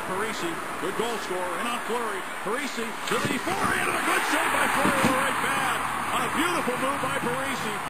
Parisi, good goal scorer, in on Fleury. Parisi to the forehand, and a good save by Fleury with the right pad. On a beautiful move by Parisi.